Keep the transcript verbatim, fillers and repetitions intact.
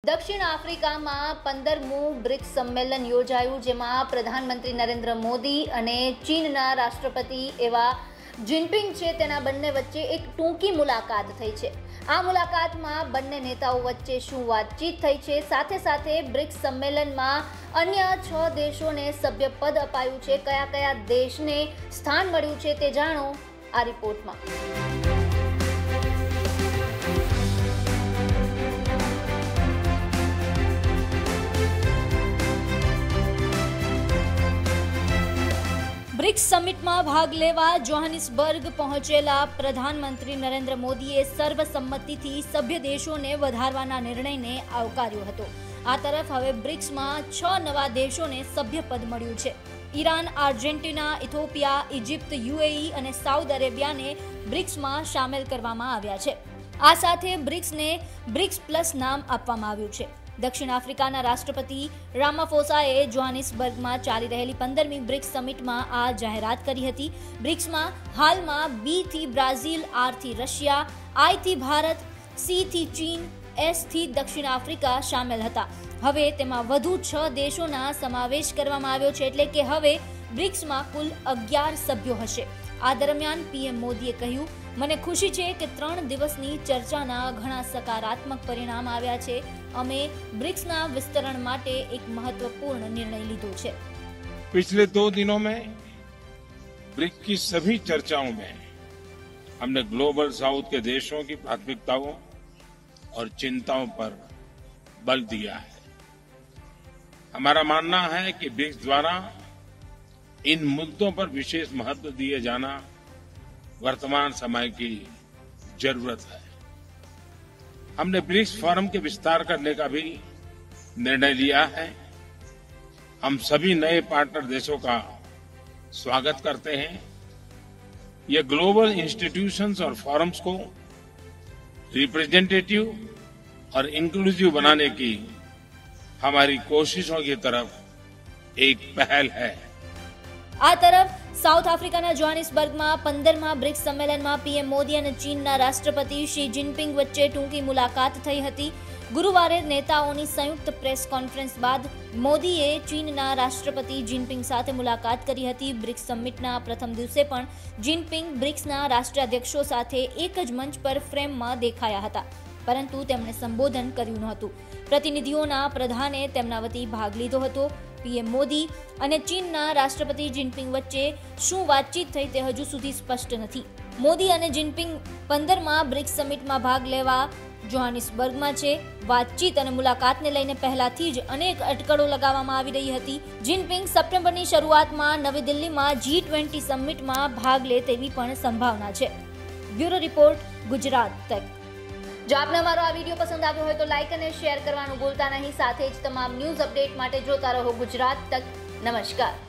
दक्षिण आफ्रिकाમાં પંદરમું બ્રિક્સ સંમેલન યોજાયું, જેમાં પ્રધાનમંત્રી નરેન્દ્ર મોદી અને ચીનના રાષ્ટ્રપતિ એવા જિનપિંગ છે તેના બંને વચ્ચે એક ટૂંકી મુલાકાત થઈ છે। આ મુલાકાતમાં બંને નેતાઓ વચ્ચે શું વાતચીત થઈ છે, સાથે સાથે બ્રિક્સ સંમેલનમાં અન્ય છ દેશોને સભ્યપદ અપાયું છે, કયા કયા દેશને સ્થાન મળ્યું છે તે જાણો આ રિપોર્ટમાં। બ્રિક્સ સમિટમાં ભાગ લેવા જોહાનિસબર્ગ પહોંચેલા પ્રધાનમંત્રી નરેન્દ્ર મોદીએ સર્વસંમતિથી સભ્ય દેશોને વધારવાના નિર્ણયને આવકાર્યો હતો। આ તરફ હવે બ્રિક્સમાં છ નવા દેશોને સભ્યપદ મળ્યું છે। Iran, Argentina, Ethiopia, Egypt, UAE અને સાઉદી અરેબિયાને બ્રિક્સમાં સામેલ કરવામાં આવ્યા છે। આ સાથે બ્રિક્સને બ્રિક્સ પ્લસ નામ આપવામાં આવ્યું છે। દક્ષિણ આફ્રિકાના રાષ્ટ્રપતિ રામાફોસાએ જોહાનિસબર્ગમાં ચાલી રહેલી પંદરમી બ્રિક્સ સમિટમાં આ જાહેરાત કરી હતી। બ્રિક્સમાં હાલમાં બી થી બ્રાઝિલ, આર થી રશિયા, આઈ થી ભારત, સી થી ચીન, એસ થી દક્ષિણ આફ્રિકા સામેલ હતા। હવે તેમાં વધુ છ દેશોના સમાવેશ કરવામાં આવ્યો છે, એટલે કે હવે બ્રિક્સમાં કુલ અગિયાર સભ્યો હશે। આ દરમિયાન પીએમ મોદીએ કહ્યું, મને ખુશી છે કે ત્રણ દિવસની ચર્ચાના ઘણા સકારાત્મક પરિણામ આવ્યા છે। અમે બ્રિક્સના વિસ્તરણ માટે એક મહત્વपूर्ण निर्णय લીધો છે। पिछले दो दिनों में ब्रिक्स की सभी चर्चाओं में हमने ग्लोबल साउथ के देशों की प्राथमिकताओं और चिंताओं पर बल दिया है। हमारा मानना है कि ब्रिक्स द्वारा इन मुद्दों पर विशेष महत्व दिए जाना वर्तमान समय की जरूरत है। हमने ब्रिक्स फोरम के विस्तार करने का भी निर्णय लिया है। हम सभी नए पार्टनर देशों का स्वागत करते हैं। ये ग्लोबल इंस्टीट्यूशंस और फोरम्स को रिप्रेजेंटेटिव और इंक्लूसिव बनाने की हमारी कोशिशों की तरफ एक पहल है। આ તરફ સાઉથ આફ્રિકાના જોહાનિસબર્ગમાં પંદરમા બ્રિક્સ સંમેલનમાં પીએમ મોદી અને ચીનના રાષ્ટ્રપતિ શી જિનપિંગ વચ્ચે ટૂંકી મુલાકાત થઈ હતી। ગુરુવારે નેતાઓની સંયુક્ત પ્રેસ કોન્ફરન્સ બાદ મોદીએ ચીનના રાષ્ટ્રપતિ જિનપિંગ સાથે મુલાકાત કરી હતી। બ્રિક્સ સમિટના પ્રથમ દિવસે પણ જિનપિંગ બ્રિક્સના રાષ્ટ્રાધ્યક્ષો સાથે એક જ મંચ પર ફ્રેમમાં દેખાયા હતા, પરંતુ તેમણે સંબોધન કર્યું નહોતું। પ્રતિનિધિઓના પ્રધાને તેમના વતી ભાગ લીધો હતો। પીએમ મોદી અને ચીનના રાષ્ટ્રપતિ જિનપિંગ વચ્ચે શું વાતચીત થઈ તે હજુ સુધી સ્પષ્ટ નથી। મોદી અને જિનપિંગ પંદરમા બ્રિક્સ સમિટમાં ભાગ લેવા જોહાનિસબર્ગમાં છે। વાતચીત અને મુલાકાતને લઈને પહેલાથી જ અનેક અટકળો લગાવવામાં આવી રહી હતી। જિનપિંગ સપ્ટેમ્બરની શરૂઆતમાં નવી દિલ્હીમાં જી ટ્વેન્ટી સમિટમાં ભાગ લે તેવી પણ સંભાવના છે। બ્યુરો રિપોર્ટ, ગુજરાત તક। જો આપને અમારો આ વિડીયો પસંદ આવ્યો હોય તો લાઇક અને શેર કરવાનું ભૂલતા નહીં। સાથે જ તમામ ન્યૂઝ અપડેટ માટે જોતા રહો ગુજરાત તક। નમસ્કાર।